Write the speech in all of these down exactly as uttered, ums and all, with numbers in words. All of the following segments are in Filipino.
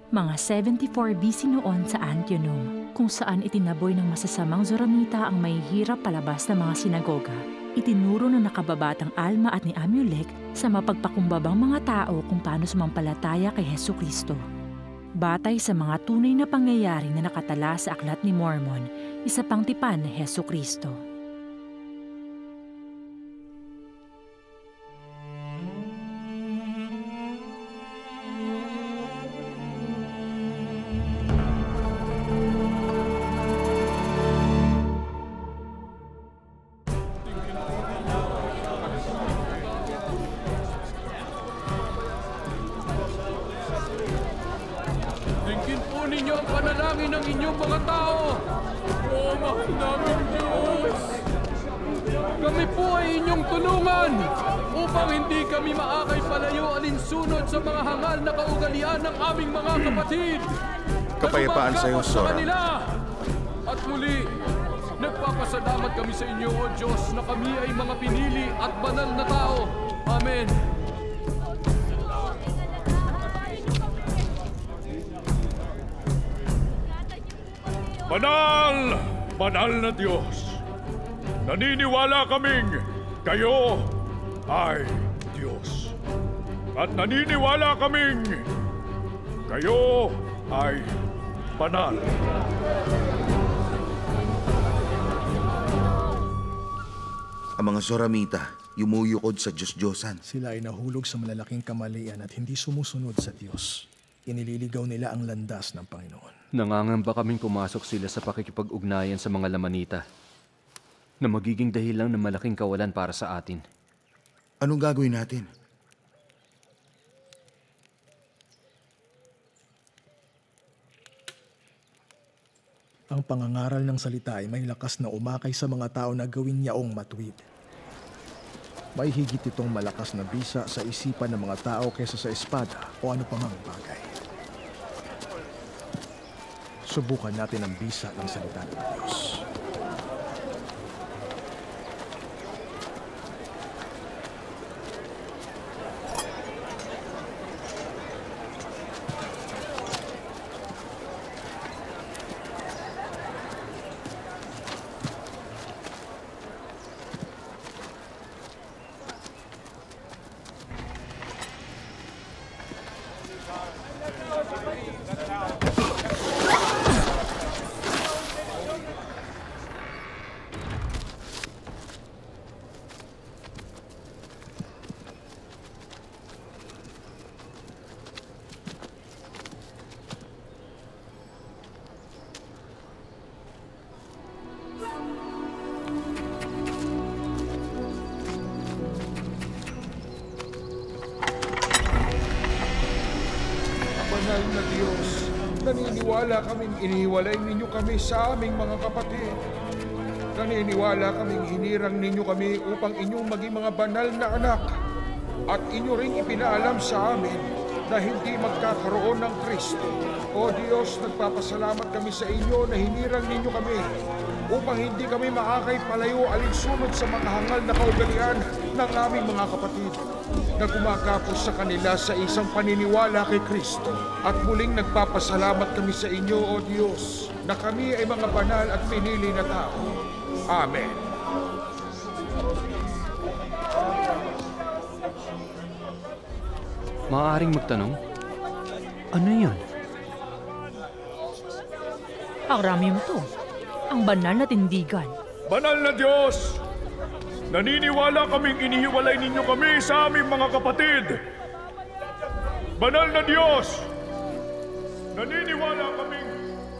Mga seventy-four B C noon sa Antionum, kung saan itinaboy ng masasamang Zoramita ang mahihirap palabas ng mga sinagoga. Itinuro ng nakababatang Alma at ni Amulek sa mapagpakumbabang mga tao kung paano sumampalataya kay Hesukristo. Batay sa mga tunay na pangyayari na nakatala sa Aklat ni Mormon, isa pang tipan ni Hesukristo. Tingin po ninyo ang panalangin ng inyong mga tao. O mahal namin Diyos! Kami po ay inyong tulungan upang hindi kami maakay palayo alinsunod sa mga hangal na kaugalian ng aming mga kapatid. Kapayapaan sa iyo, Sora. At muli, nagpapasalamat kami sa inyo, O Diyos, na kami ay mga pinili at banal na tao. Amen. Banal! Banal na Diyos! Naniniwala kaming kayo ay Diyos. At naniniwala kaming kayo ay banal. Ang mga Zoramita, yumuyukod sa Diyos-Diyosan. Sila ay nahulog sa malalaking kamalian at hindi sumusunod sa Diyos. Inililigaw nila ang landas ng Panginoon. Nangangamba kaming pumasok sila sa pakikipag-ugnayan sa mga Lamanita na magiging dahilan ng malaking kawalan para sa atin. Anong gagawin natin? Ang pangangaral ng salita ay may lakas na umakay sa mga tao na gawing yaong matuwid. May higit itong malakas na bisa sa isipan ng mga tao kaysa sa espada o ano pamang bagay. Subukan natin ang bisa ng salita ng Diyos. Banal na Diyos, naniniwala kaming inihiwalay ninyo kami sa aming mga kapatid. Naniniwala kaming hinirang ninyo kami upang inyong maging mga banal na anak. At inyo ring ipinaalam sa amin na hindi magkakaroon ng Kristo. O Diyos, nagpapasalamat kami sa inyo na hinirang ninyo kami upang hindi kami maakay palayo alinsunod sa mga hangal na kaugalian ng aming mga kapatid na kumakapos sa kanila sa isang paniniwala kay Kristo. At muling nagpapasalamat kami sa inyo, O Diyos, na kami ay mga banal at pinili na tao. Amen. Maaaring magtanong, ano yan? Ang rami mo to. Ang banal na tindigan. Banal na Diyos! Naniniwala kaming inihiwalay ninyo kami sa aming mga kapatid. Banal na Diyos! Naniniwala kaming...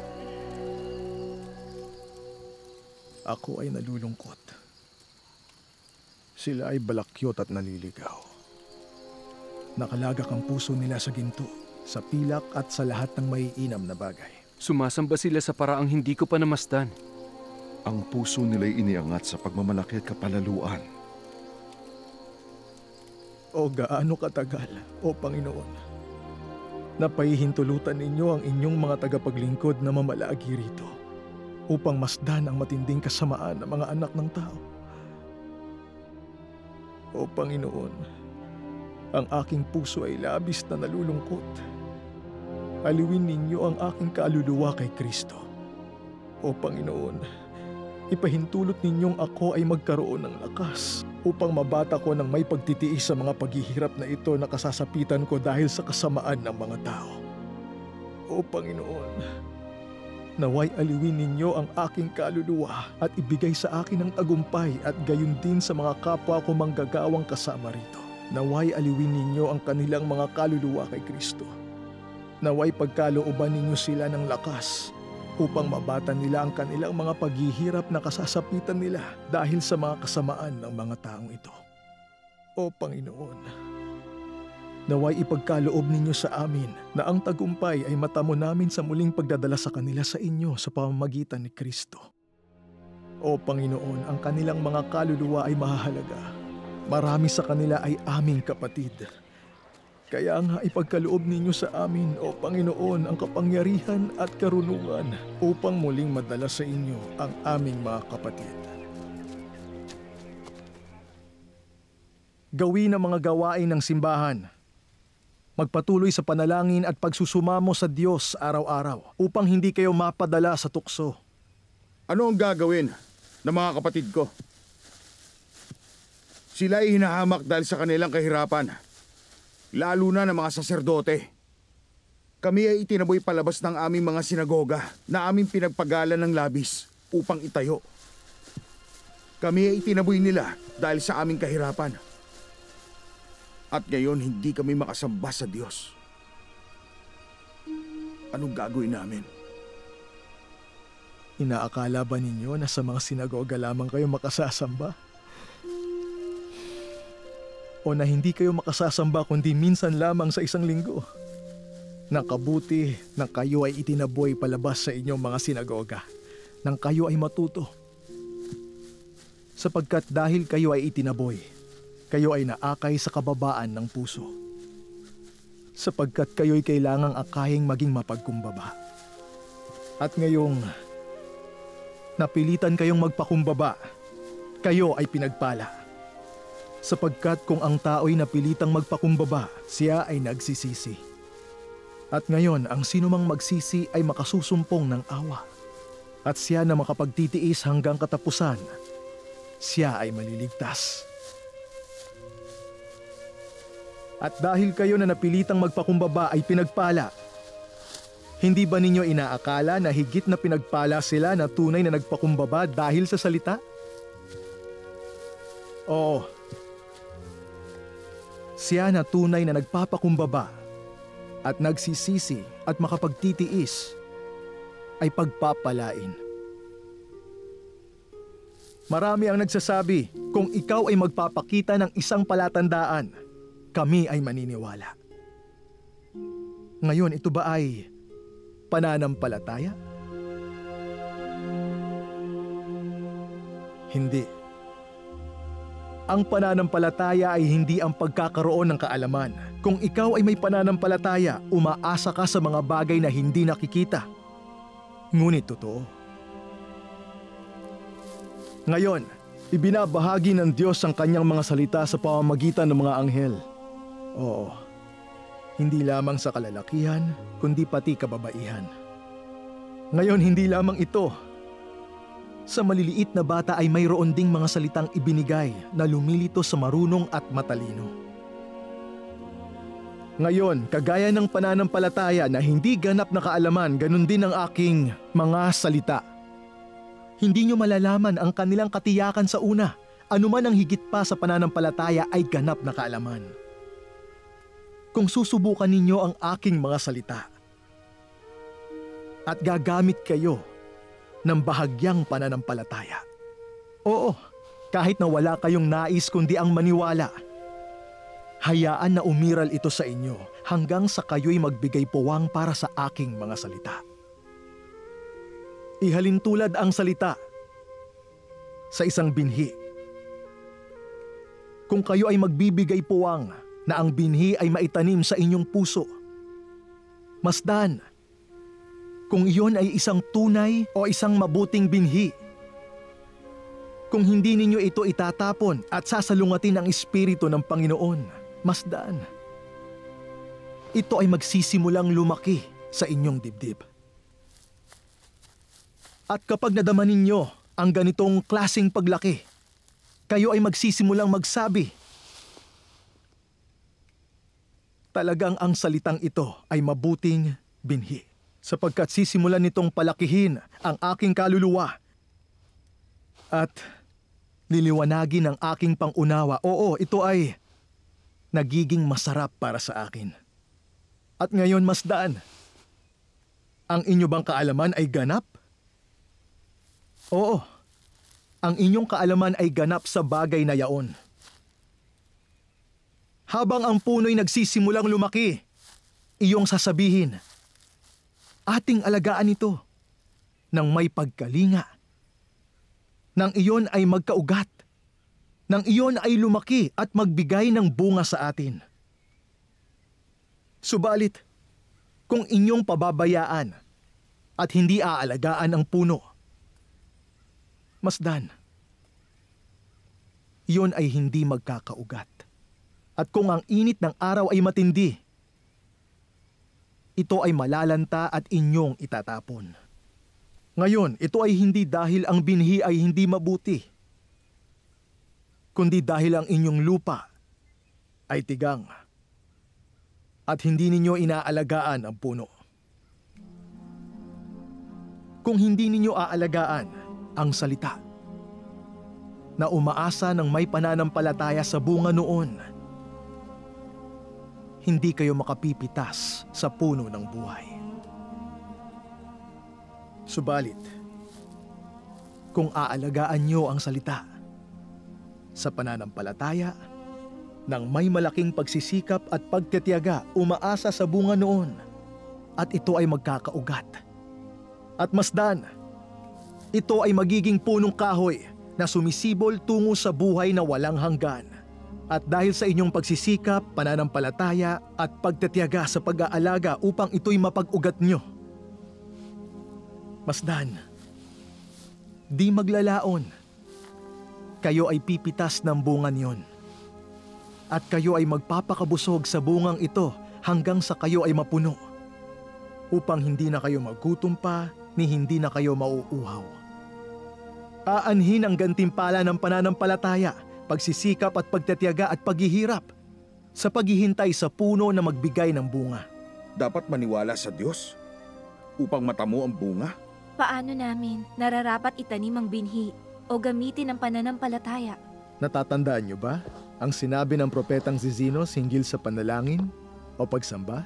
Ako ay nalulungkot. Sila ay balakyot at naliligaw. Nakalagak ang puso nila sa ginto, sa pilak at sa lahat ng maiinam na bagay. Sumasamba sila sa paraang hindi ko pa namasdan. Ang puso nila'y iniangat sa pagmamalaki at kapalaluan. O gaano katagal, O Panginoon, na pahihintulutan ninyo ang inyong mga tagapaglingkod na mamalagi rito upang masdan ang matinding kasamaan ng mga anak ng tao. O Panginoon, ang aking puso ay labis na nalulungkot. aliwin ninyo ang aking kaluluwa kay Kristo. O Panginoon, ipahintulot ninyong ako ay magkaroon ng lakas upang mabata ko ng may pagtitiis sa mga paghihirap na ito na kasasapitan ko dahil sa kasamaan ng mga tao. O Panginoon, naway aliwin ninyo ang aking kaluluwa at ibigay sa akin ang tagumpay at gayon din sa mga kapwa ko manggagawang kasama rito. Naway aliwin ninyo ang kanilang mga kaluluwa kay Kristo. Naway pagkalooban ninyo sila ng lakas upang mabatan nila ang kanilang mga paghihirap na kasasapitan nila dahil sa mga kasamaan ng mga taong ito. O Panginoon, naway ipagkaloob ninyo sa amin na ang tagumpay ay matamo namin sa muling pagdadala sa kanila sa inyo sa pamamagitan ni Kristo. O Panginoon, ang kanilang mga kaluluwa ay mahahalaga. Marami sa kanila ay aming kapatid. Kaya nga ipagkaloob ninyo sa amin, O Panginoon, ang kapangyarihan at karunungan upang muling madala sa inyo ang aming mga kapatid. Gawin ang mga gawain ng simbahan. Magpatuloy sa panalangin at pagsusumamo sa Diyos araw-araw upang hindi kayo mapadala sa tukso. Ano ang gagawin ng mga kapatid ko? Sila ay hinahamak dahil sa kanilang kahirapan. Lalo na ng mga saserdote. Kami ay itinaboy palabas ng aming mga sinagoga na aming pinagpagalan ng labis upang itayo. Kami ay itinaboy nila dahil sa aming kahirapan. At ngayon hindi kami makasamba sa Diyos. Anong gagawin namin? Inaakala ba ninyo na sa mga sinagoga lamang kayo makasasamba? O na hindi kayo makasasamba kundi minsan lamang sa isang linggo? Nakabuti na kayo ay itinaboy palabas sa inyong mga sinagoga nang kayo ay matuto. Sapagkat dahil kayo ay itinaboy, kayo ay naakay sa kababaan ng puso. Sapagkat kayo'y kailangang akaying maging mapagkumbaba. At ngayong napilitan kayong magpakumbaba, kayo ay pinagpala. Sapagkat kung ang tao'y napilitang magpakumbaba, siya ay nagsisisi. At ngayon, ang sinumang magsisi ay makasusumpong ng awa. At siya na makapagtitiis hanggang katapusan, siya ay maliligtas. At dahil kayo na napilitang magpakumbaba ay pinagpala, hindi ba ninyo inaakala na higit na pinagpala sila na tunay na nagpakumbaba dahil sa salita? Oo. Siya na tunay na nagpapakumbaba at nagsisisi at makapagtitiis ay pagpapalain. Marami ang nagsasabi, kung ikaw ay magpapakita ng isang palatandaan, kami ay maniniwala. Ngayon, ito ba ay pananampalataya? Hindi. Ang pananampalataya ay hindi ang pagkakaroon ng kaalaman. Kung ikaw ay may pananampalataya, umaasa ka sa mga bagay na hindi nakikita. Ngunit totoo. Ngayon, ibinabahagi ng Diyos ang kanyang mga salita sa pamamagitan ng mga anghel. Oo, hindi lamang sa kalalakihan, kundi pati kababaihan. Ngayon, hindi lamang ito. Sa maliliit na bata ay mayroon ding mga salitang ibinigay na lumilito sa marunong at matalino. Ngayon, kagaya ng pananampalataya na hindi ganap na kaalaman, ganun din ang aking mga salita. Hindi nyo malalaman ang kanilang katiyakan sa una, anuman ang higit pa sa pananampalataya ay ganap na kaalaman. Kung susubukan ninyo ang aking mga salita at gagamit kayo ng bahagyang pananampalataya. Oo, kahit na wala kayong nais kundi ang maniwala, hayaan na umiral ito sa inyo hanggang sa kayo'y magbigay puwang para sa aking mga salita. Ihalintulad ang salita sa isang binhi. Kung kayo ay magbibigay puwang na ang binhi ay maitanim sa inyong puso, masdan kung iyon ay isang tunay o isang mabuting binhi. Kung hindi ninyo ito itatapon at sasalungatin ang Espiritu ng Panginoon, masdan. Ito ay magsisimulang lumaki sa inyong dibdib. At kapag nadama ninyo ang ganitong klaseng paglaki, kayo ay magsisimulang magsabi, talagang ang salitang ito ay mabuting binhi, sapagkat sisimulan nitong palakihin ang aking kaluluwa at liliwanagin ang aking pangunawa. Oo, ito ay nagiging masarap para sa akin. At ngayon, masdan, ang inyo bang kaalaman ay ganap? Oo, ang inyong kaalaman ay ganap sa bagay na yaon. Habang ang puno'y nagsisimulang lumaki, iyong sasabihin, ating alagaan ito nang may pagkalinga. Nang iyon ay magkaugat. Nang iyon ay lumaki at magbigay ng bunga sa atin. Subalit, kung inyong pababayaan at hindi aalagaan ang puno, masdan, iyon ay hindi magkakaugat. At kung ang init ng araw ay matindi, ito ay malalanta at inyong itatapon. Ngayon, ito ay hindi dahil ang binhi ay hindi mabuti, kundi dahil ang inyong lupa ay tigang at hindi ninyo inaalagaan ang puno. Kung hindi ninyo aalagaan ang salita na umaasa ng may pananampalataya sa bunga noon, hindi kayo makapipitas sa puno ng buhay. Subalit, kung aalagaan nyo ang salita sa pananampalataya, ng may malaking pagsisikap at pagtitiyaga, umaasa sa bunga noon, at ito ay magkakaugat. At masdan, ito ay magiging punong kahoy na sumisibol tungo sa buhay na walang hanggan. At dahil sa inyong pagsisikap, pananampalataya at pagtitiyaga sa pag-aalaga upang ito'y mapag-ugat nyo, masdan, di maglalaon, kayo ay pipitas ng bunga niyon. At kayo ay magpapakabusog sa bungang ito hanggang sa kayo ay mapuno, upang hindi na kayo magutom pa, ni hindi na kayo mauuhaw. Aanhin ang gantimpala ng pananampalataya, pagsisikap at pagtitiyaga at paghihirap sa paghihintay sa puno na magbigay ng bunga. Dapat maniwala sa Diyos upang matamo ang bunga. Paano namin nararapat itanim ang binhi o gamitin ang pananampalataya? Natatandaan niyo ba ang sinabi ng propetang Zizinos hinggil sa panalangin o pagsamba?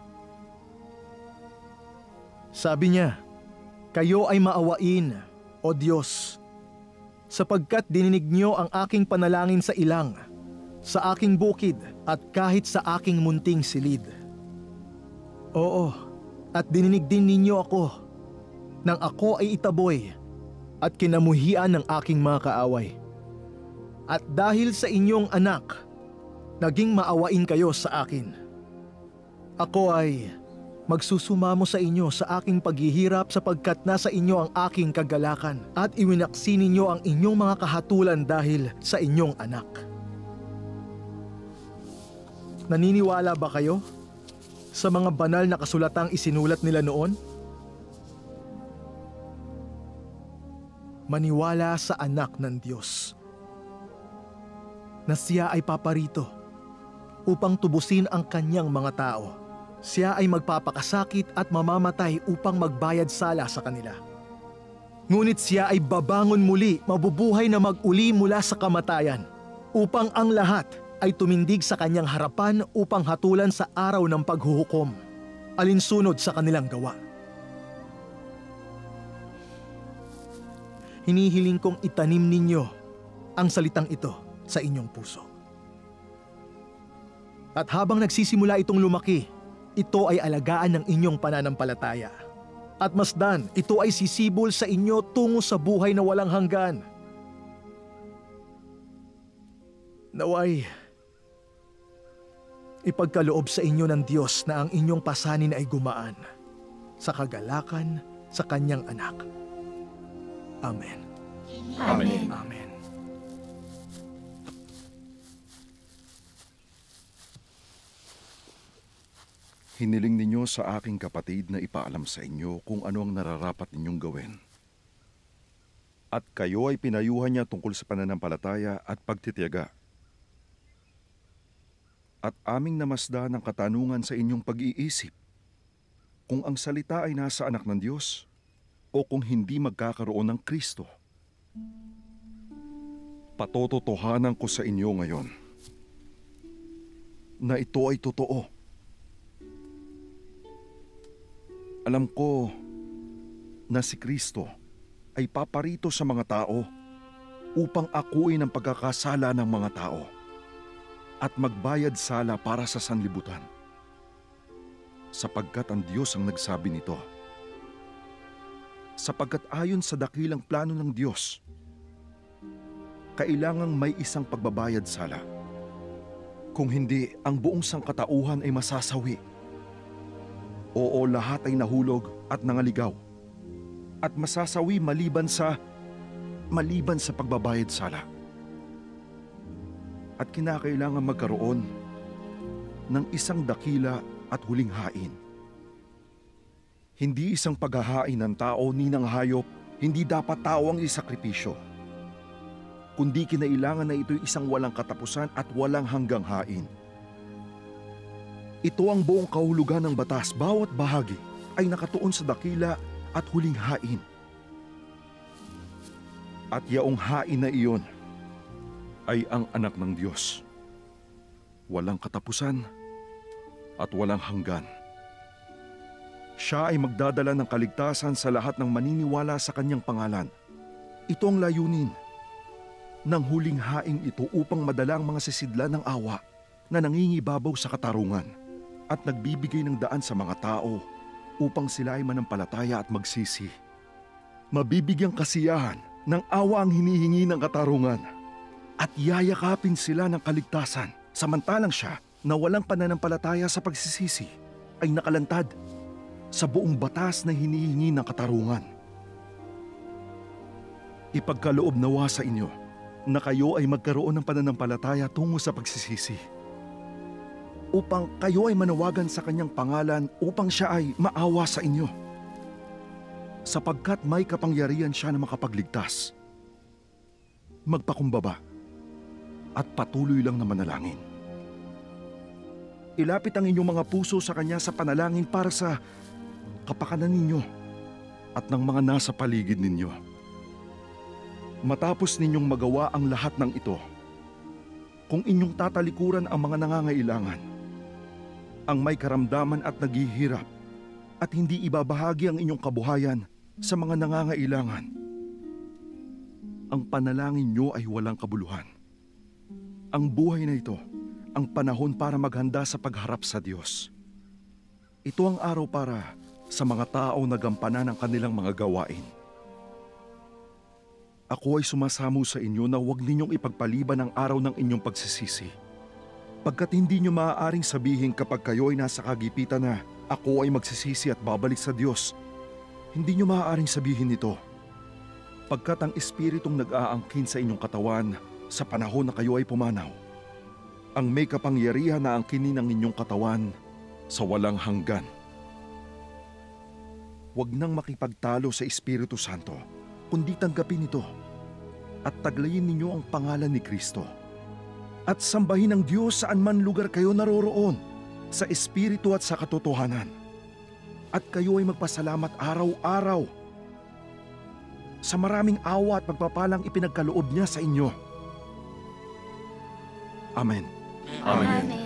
Sabi niya, kayo ay maawain, O Diyos, sapagkat dininig niyo ang aking panalangin sa ilang, sa aking bukid at kahit sa aking munting silid. Oo, at dininig din ninyo ako nang ako ay itaboy at kinamuhian ng aking mga kaaway. At dahil sa inyong anak, naging maawain kayo sa akin. Ako ay magsusumamo sa inyo sa aking paghihirap sapagkat nasa inyo ang aking kagalakan at iwinaksi ninyo ang inyong mga kahatulan dahil sa inyong anak. Naniniwala ba kayo sa mga banal na kasulatang isinulat nila noon? Maniwala sa anak ng Diyos na siya ay paparito upang tubusin ang kanyang mga tao. Siya ay magpapakasakit at mamamatay upang magbayad sala sa kanila. Ngunit siya ay babangon muli, mabubuhay na mag-uli mula sa kamatayan, upang ang lahat ay tumindig sa kanyang harapan upang hatulan sa araw ng paghuhukom, alinsunod sa kanilang gawa. Hinihiling kong itanim ninyo ang salitang ito sa inyong puso. At habang nagsisimula itong lumaki, ito ay alagaan ng inyong pananampalataya. At masdan, ito ay sisibol sa inyo tungo sa buhay na walang hanggan. Naway, ipagkaloob sa inyo ng Diyos na ang inyong pasanin ay gumaan sa kagalakan sa kanyang anak. Amen. Amen. Amen. Hiniling ninyo sa aking kapatid na ipaalam sa inyo kung ano ang nararapat ninyong gawin. At kayo ay pinayuhan niya tungkol sa pananampalataya at pagtitiyaga. At aming namasdan ng katanungan sa inyong pag-iisip kung ang salita ay nasa anak ng Diyos o kung hindi magkakaroon ng Kristo. Patototohanan ko sa inyo ngayon na ito ay totoo. Alam ko na si Kristo ay paparito sa mga tao upang akuin ang pagkakasala ng mga tao at magbayad sala para sa sanlibutan. Sapagkat ang Diyos ang nagsabi nito. Sapagkat ayon sa dakilang plano ng Diyos, kailangang may isang pagbabayad sala. Kung hindi, ang buong sangkatauhan ay masasawi. Oo, lahat ay nahulog at nangaligaw. At masasawi maliban sa, maliban sa pagbabayad sala. At kinakailangan magkaroon ng isang dakila at huling hain. Hindi isang paghahain ng tao ni ng hayop, hindi dapat tao ang isakripisyo. Kundi kinailangan na ito'y isang walang katapusan at walang hanggang hain. Ito ang buong kahulugan ng batas. Bawat bahagi ay nakatuon sa dakila at huling hain. At yaong hain na iyon ay ang anak ng Diyos. Walang katapusan at walang hanggan. Siya ay magdadala ng kaligtasan sa lahat ng maniniwala sa kanyang pangalan. Ito ang layunin ng huling haing ito upang madala ang mga sisidlan ng awa na nangingibabaw sa katarungan at nagbibigay ng daan sa mga tao upang sila ay manampalataya at magsisi. Mabibigyang kasiyahan ng awa ang hinihingi ng katarungan at yayakapin sila ng kaligtasan samantalang siya na walang pananampalataya sa pagsisisi ay nakalantad sa buong batas na hinihingi ng katarungan. Ipagkaloob nawa sa inyo na kayo ay magkaroon ng pananampalataya tungo sa pagsisisi upang kayo ay manawagan sa kanyang pangalan upang siya ay maawa sa inyo sapagkat may kapangyarihan siya na makapagligtas. Magpakumbaba at patuloy lang na manalangin. Ilapit ang inyong mga puso sa kanya sa panalangin para sa kapakanan ninyo at ng mga nasa paligid ninyo. Matapos ninyong magawa ang lahat ng ito, kung inyong tatalikuran ang mga nangangailangan, ang may karamdaman at naghihirap, at hindi ibabahagi ang inyong kabuhayan sa mga nangangailangan, ang panalangin nyo ay walang kabuluhan. Ang buhay na ito, ang panahon para maghanda sa pagharap sa Diyos. Ito ang araw para sa mga tao na gampanan ang kanilang mga gawain. Ako ay sumasamo sa inyo na huwag ninyong ipagpaliban ang araw ng inyong pagsisisi. Pagkat hindi nyo maaaring sabihin kapag kayo ay nasa kagipitan na ako ay magsisisi at babalik sa Diyos, hindi nyo maaaring sabihin ito. Pagkat ang Espiritong nag-aangkin sa inyong katawan sa panahon na kayo ay pumanaw, ang may kapangyarihan na angkinin ang inyong katawan sa walang hanggan. Huwag nang makipagtalo sa Espiritu Santo, kundi tanggapin ito at taglayin ninyo ang pangalan ni Kristo. At sambahin ang Diyos saan man lugar kayo naroroon, sa Espiritu at sa katotohanan. At kayo ay magpasalamat araw-araw sa maraming awa at pagpapalang ipinagkaloob niya sa inyo. Amen. Amen.